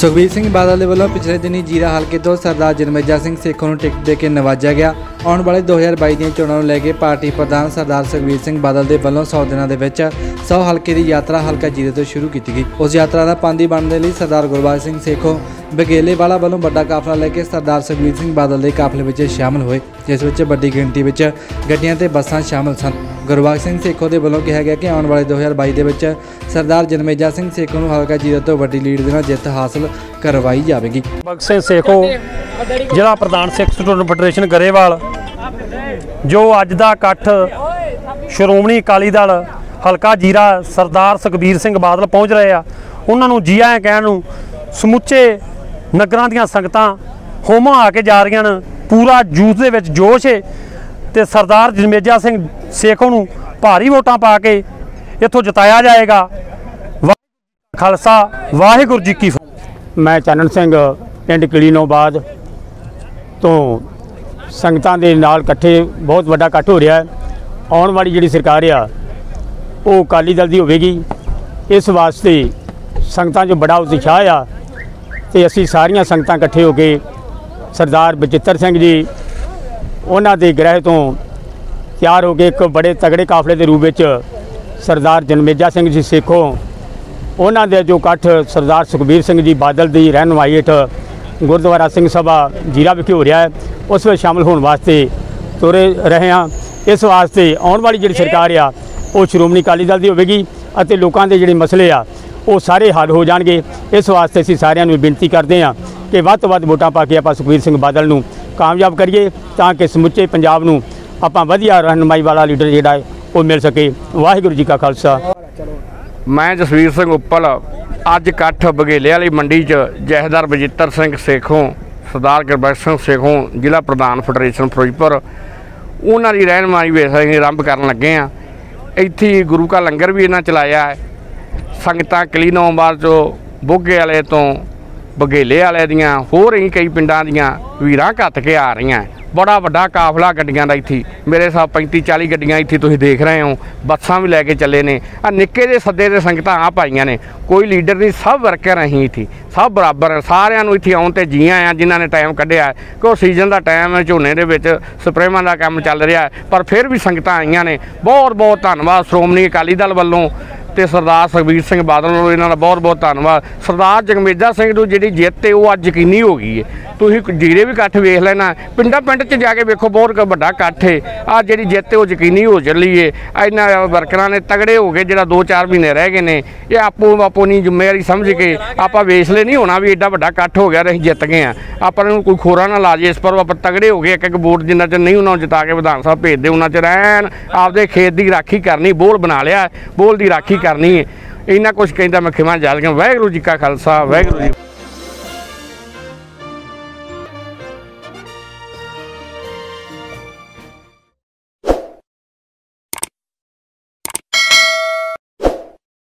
सुखबीर सिंह बादल के वलों पिछले दिनी जीरा हल्के तो सरदार जरमेजा सिंह सेखों को टिकट दे के नवाजा गया। आने वाले 2022 दी चोणां नूं लैके पार्टी प्रधान सरदार सुखबीर सिंह बादल के वलों 100 दिनों के 100 हल्के की यात्रा हल्का जीरे तो शुरू की गई। उस यात्रा का पांधी बनने लिए सरदार गुरबाज सिंह सेखों बघेले वाला वालों बड़ा काफला लैके सरदार सुखबीर सिंह बादल के काफले में शामिल हुए, जिस बड़ी गिणती में गड्डियां ते बसां शामिल सन। गुरबाज सिंह सेखों के वलों कहा गया कि आने वाले 2022 के सरदार जरमेजा सिंह सेखों को हल्का जीरे तो वड्डी लीड के नाल जित हासिल करवाई जाएगी। भगत सिंह सेखों जिला प्रधान सिख स्टूडेंट फैडरेशन गरेवाल जो अज का इकट्ठ श्रोमणी अकाली दल हल्का जीरा सरदार सुखबीर सिंह बादल पहुँच रहे हैं, उन्होंने जी आए कहण समुचे नगरां दीआं संगतां होम आके जा रही हैं। पूरा यूथ दे विच जोश है तो सरदार जरमेजा सिंह सेखों नूं भारी वोटां पा के इत्थों जिताया जाएगा। खालसा वाहिगुरू जी की फतेह। मैं चानन सिंह पिंड किलीनोबाद तो संगतां दे नाल इकट्ठे बहुत वड्डा इकट्ठ हो रहा है। आने वाली जिहड़ी सरकार आ वो अकाली दल दी होवेगी, इस वास्ते संगतां जो बड़ा उत्साह आ ते असीं सारियां संगतां इकट्ठे हो के सरदार बचित्तर सिंह जी उन्हां दे गृह तो तैयार हो के एक बड़े तगड़े काफले के रूप में सरदार जरमेजा सिंह जी सेखों उन्हां दे जो इकट्ठ सरदार सुखबीर सिंह जी बादल की रहनुमाई हेठ गुरुद्वारा सिंह सभा जीरा विखे हो रहा है, उस में शामिल होने वास्ते तुरे रहे हैं। इस वास्ते आने वाली जी सरकार आ वो श्रोमणी अकाली दल की होगी और लोगों के जोड़े मसले आ वो सारे हल हो जाएंगे। इस वास्ते असीं सारिਆਂ ਨੂੰ बेनती करते हैं कि ਵੱਧ ਤੋਂ ਵੱਧ वोटां पा के आप सुखबीर सिंह बादल ਨੂੰ कामयाब करिए ताकि समुचे पंजाब ਨੂੰ ਆਪਾਂ ਵਧੀਆ रहनुमाई वाला लीडर ਜਿਹੜਾ ਹੈ ਉਹ मिल सके। वाहिगुरू जी का खालसा। मैं जसवीर सिंह उप्पल अज इकट्ठ बघेले वाली मंडी जहदार बचित्तर सिंह सेखों सरदार गुरबख्श सिंह सेखों जिला प्रधान फैडरेशन फिरोजपुर उन्हों की रहनुमाई ਵੇਖ ਅਸੀਂ आरंभ कर लगे हाँ। ਇੱਥੇ गुरु का लंगर भी इन्हें चलाया है। संगतां कलीनोबाद चो बुगे वाले तो बघेले वाले दियाँ होर ही कई पिंडां दियां वीरां घत के आ रही हैं। बड़ा वड्डा काफला गड्डियां दा इत्थे मेरे साथ 35-40 गड्डियां इत्थे तुसीं देख रहे हो, बसां भी लैके चले ने। आ निक्के जे सद्दे ते संगतां आ पाईयां ने, कोई लीडर नहीं, सब वर्कर अहीं इत्थे सब बराबर सारिआं नूं इत्थे आउण ते जी आए हैं जिन्हां ने टाइम कढिआ कि वो सीजन का टाइम है, झोने दे विच स्प्रेवां दा काम चल रहा है, पर फिर भी संगतां आईयां ने। बहुत बहुत धन्नवाद श्रोमणी अकाली दल वल्लों ते सरदार सुखबीर सिंह बादल नूं इन्हां दा बहुत बहुत धन्नवाद। सरदार जरमेजा सिंह नूं जिहड़ी जिੱਤ है वो अज यकीनी हो गई है। तुसीं जीरे भी इकट्ठ वेख लेना, पिंडां पिंड च जाके वेखो बहुत वड्डा इकट्ठ है। आ जिहड़ी जिੱਤ है वो यकीनी हो चली है। इन्हां वर्करां ने तगड़े हो गए, जिहड़ा 2-4 महीने रह गए ने ये आपो अपनी जिम्मेवारी समझ के आपां वेसले नहीं होना भी एडा वड्डा इकट्ठ हो गया असीं जिੱਤ गए हैं। आपां नूं कोई खोरा ना ला जे, इस पर आपां तगड़े हो गए। एक वोट जिन्ना चਿਰ नहीं उन्होंने जिता के विधान सभा भेजते उन्ना चਿਰ ऐन आपदे खेत की राखी करनी, बोल बना लिया, बोल की राखी करनी है। इन्ना कुछ कहता मैं खिमा जा लगा। वाहिगुरू जी का खालसा वाहिगुरू जी।